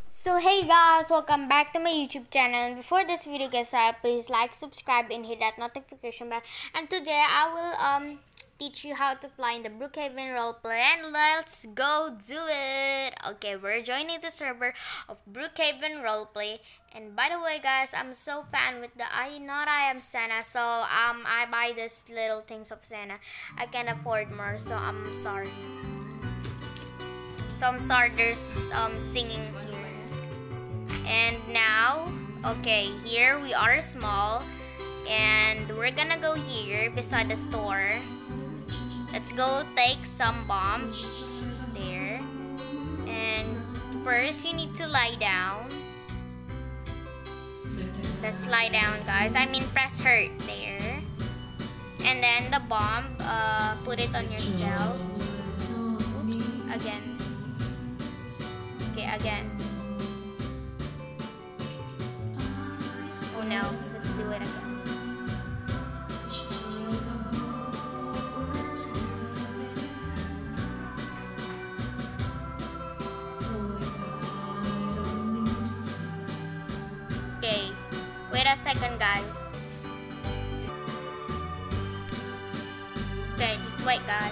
So hey guys, welcome back to my YouTube channel. And before this video gets started, please like, subscribe, and hit that notification bell. And today I will teach you how to fly in the Brook Haven roleplay, and let's go do it. Okay, we're joining the server of Brook Haven roleplay. And by the way, guys, I'm so fan with the I am Santa, so I buy this little things of Santa. I can't afford more, so I'm sorry. There's singing here. And now, okay, here we are small, and we're gonna go here beside the store. Let's go take some bombs there. And first you need to lie down. Let's lie down, guys. I mean press hurt there. And then the bomb, put it on yourself. Oops, again. Okay, again. Oh no, let's do it again. Okay, wait a second, guys. Okay, just wait, guys.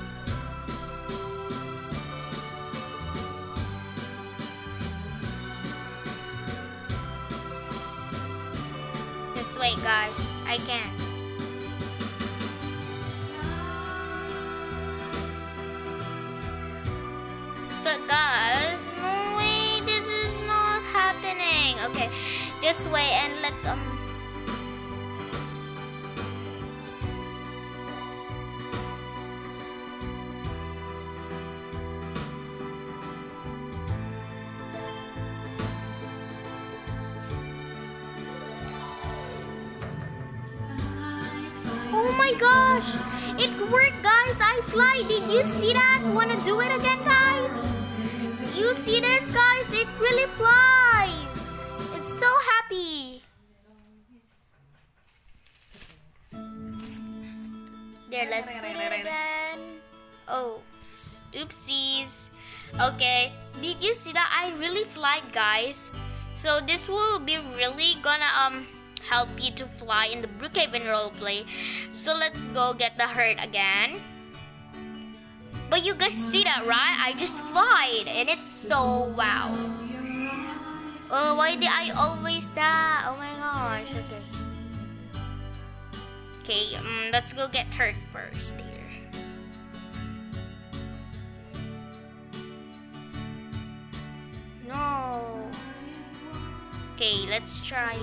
Wait, guys, I can't. But guys, no way, this is not happening. Okay, just wait and let's Oh my gosh! It worked, guys! I fly! Did you see that? Wanna do it again, guys? You see this, guys? It really flies! It's so happy! There, let's put it again. Oh, oopsies. Okay, did you see that? I really fly, guys. So this will be really gonna help you to fly in the Brook Haven roleplay. So let's go get the hurt again. But you guys see that, right? I just flied and it's so wow. Oh, why did I always die? Oh my gosh. Okay. Okay, let's go get hurt first here. No. Okay, let's try.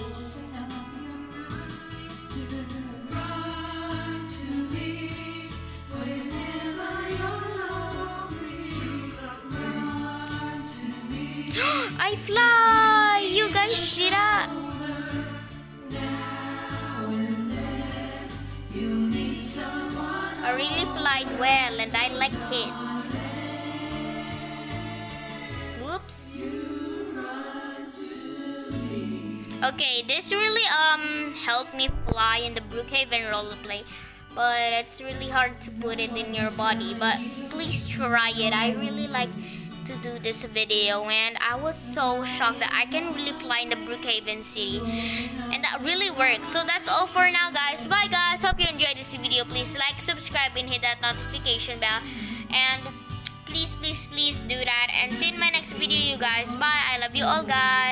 I fly! You guys see that? I really flied well and I like it. Whoops. Okay, this really helped me fly in the Brook Haven roleplay, but it's really hard to put it in your body. But please try it. I really like to do this video, and I was so shocked that I can really fly in the Brook Haven city, and that really works. So that's all for now, guys. Bye, guys. Hope you enjoyed this video. Please like, subscribe, and hit that notification bell, and please do that. And see you in my next video, you guys. Bye.